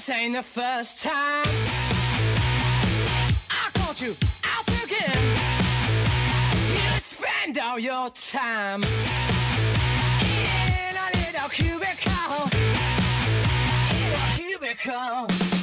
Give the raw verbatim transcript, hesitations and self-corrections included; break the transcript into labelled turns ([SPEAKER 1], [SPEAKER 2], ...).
[SPEAKER 1] This ain't the first time I caught you out again. You spend all your time in a little cubicle, in a cubicle.